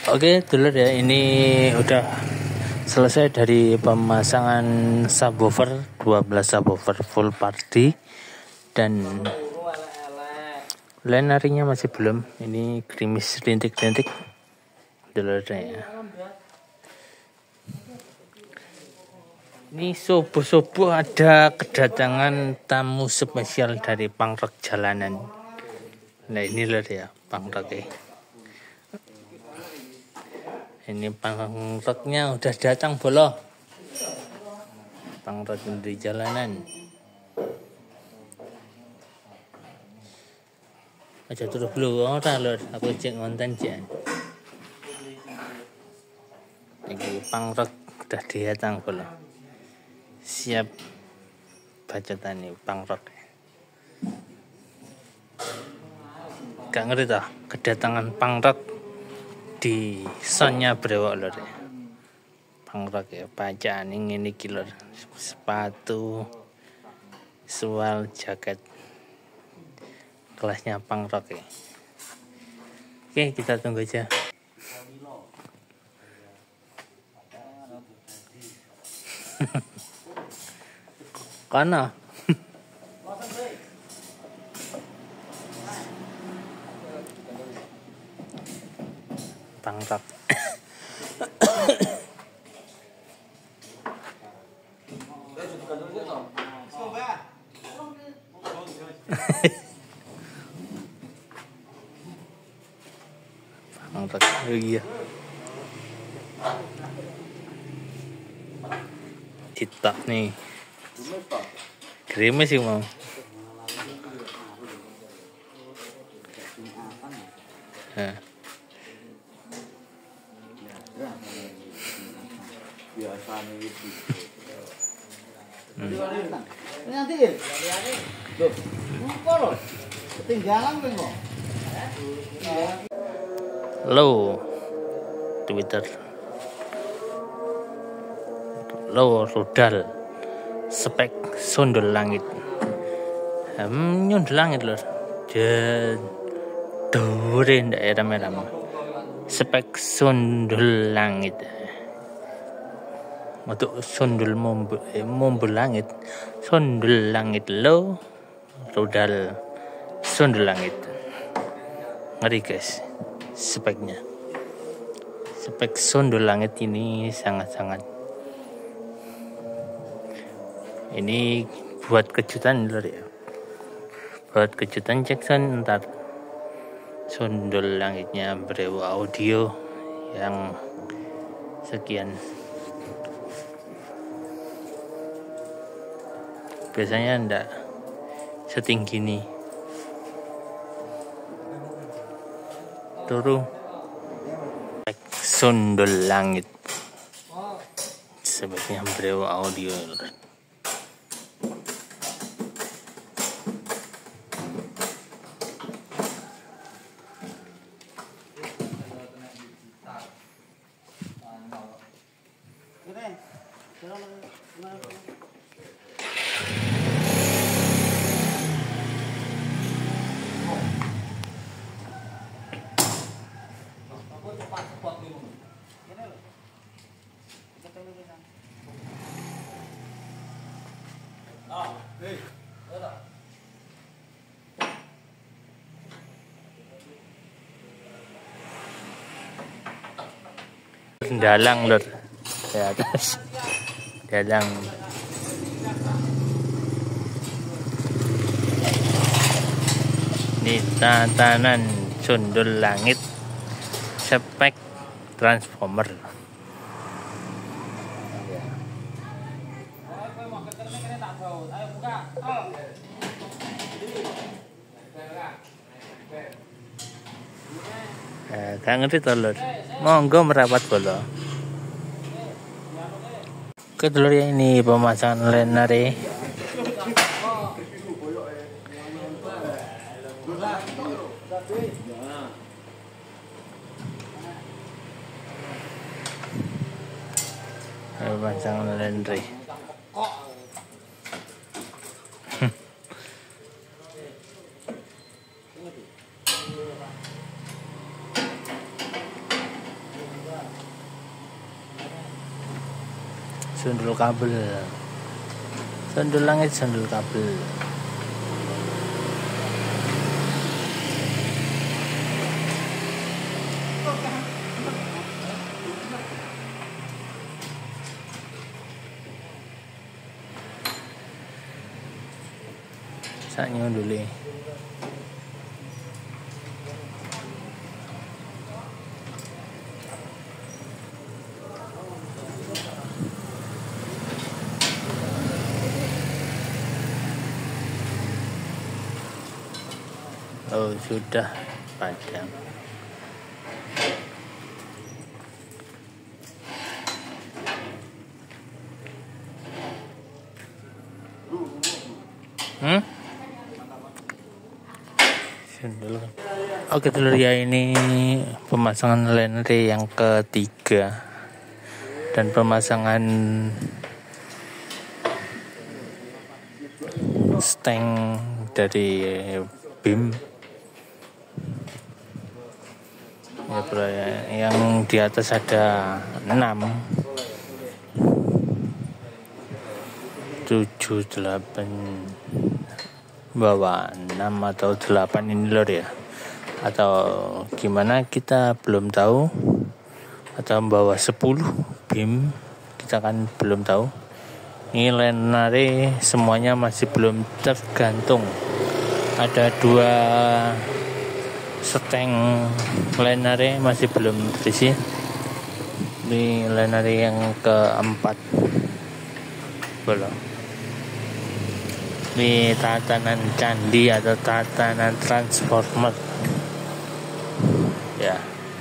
Oke dulur ya, ini udah selesai dari pemasangan subwoofer 12 subwoofer full party, dan lenarinya masih belum. Ini gerimis rintik-rintik dulurnya ya. Ini subuh-subuh ada kedatangan tamu spesial dari pangrok jalanan. Nah ini lho ya pangroknya. Ini pangroknya udah datang bolo. Pangrok di jalanan. Aja turun dulu ora lho, aku cek ngonten jan. Iki pangrok udah datang bolo. Siap bacotan nih pangrok. Gak ngerti toh kedatangan pangrok di sonnya brewok lho ya. Pangrok ya bacaan ini kilo sepatu sual jaket kelasnya pangrok ya. Oke kita tunggu aja. Kana pangrok. Pangrok iya. Cita nih. Gerimis sih mau. Nah. Nanti ketinggalan kan kok. Halo Twitter. Halo rudal. Spek sondol langit. Nyundul langit lho. Dure ndak eram-eram. Spek sondol langit. Untuk sondol mombul langit. Sondol langit lo. Rudal sondol langit. Ngeri guys speknya. Spek sondol langit ini sangat-sangat. Ini buat kejutan lho ya. Buat kejutan Jackson ntar sondol langitnya berewo audio yang sekian. Biasanya ndak setinggi ini. Turun sondol langit sebaiknya berewo audio. Dalang lur di atas dalang. Ini tatanan sondol langit spek transformer. Gak ngerti telur. Monggo merapat bolo. Oke telur ya, ini pemasangan lenare. Pemasangan lenare. Sundul kabel. Sundul langit, sundul kabel. Sak nyundule. Oh, sudah padam. Oke telur ya, ini pemasangan lenere yang ketiga dan pemasangan stang dari BIM ya bro, yang di atas ada 6 7 8 bawah 6 atau 8 ini lor ya, atau gimana kita belum tahu, atau bawah 10 BIM kita kan belum tahu. Ini lenare semuanya masih belum tergantung, ada 2 stang lenare masih belum terisi. Ini lenare yang keempat belum. Ini tatanan candi atau tatanan transformer ya.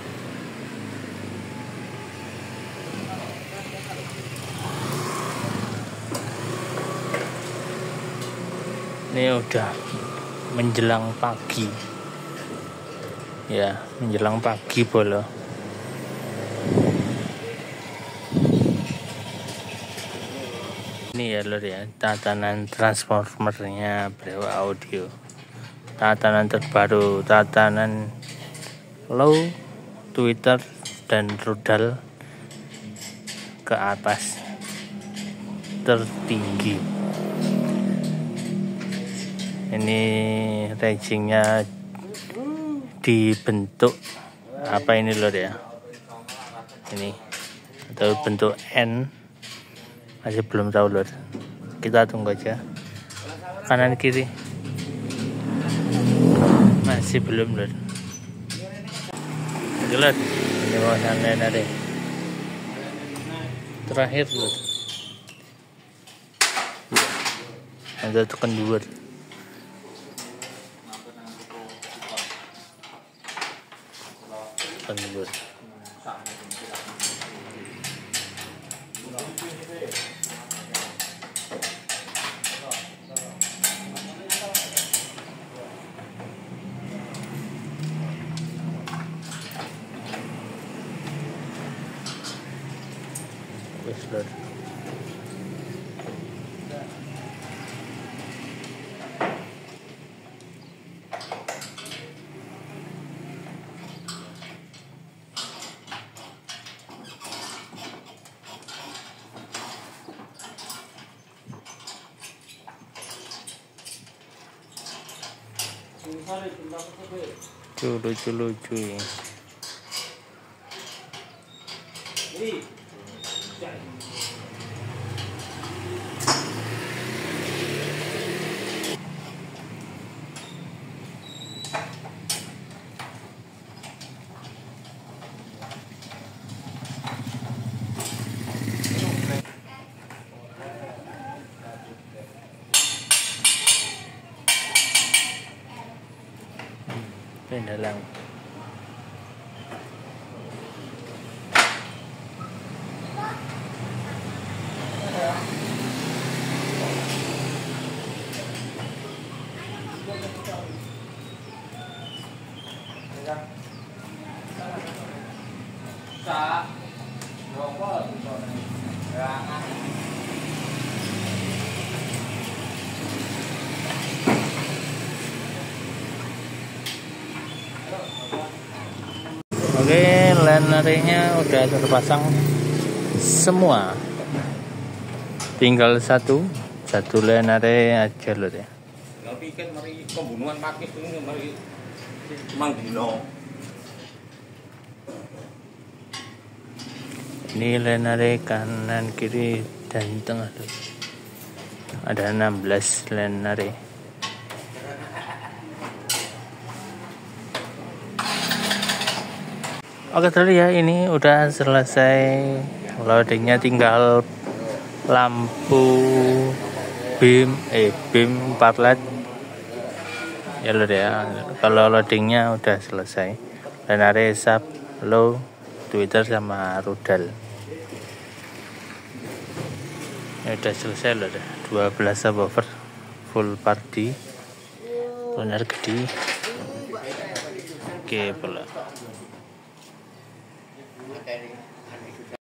Ini udah menjelang pagi ya, menjelang pagi bolo. Ini ya lor ya, tatanan transformernya Brewa Audio, tatanan terbaru, tatanan low, Twitter dan rudal ke atas tertinggi. Ini racingnya dibentuk apa ini lor ya, ini atau bentuk N, masih belum tahu lor, kita tunggu aja. Kanan kiri masih belum lor. Lor, ini wawasan lenare terakhir lor, ada tekan dua. Pendur. Wes lucu ya. Dalang. Oke, lenarenya udah terpasang semua. tinggal satu lenare aja lur ya. Tapi kan mari pembunuhan pakis ini mari Mangdino. Ini lenare kanan kiri dan tengah lur. Ada 16 lenare. Oke dulu ya, ini udah selesai loadingnya, tinggal lampu beam 4 LED ya lur ya. Kalau loadingnya udah selesai, lenare, sub, low, Twitter sama rudal ini udah selesai lur ya. 12 subwoofer full party, tuner gede. Oke pula.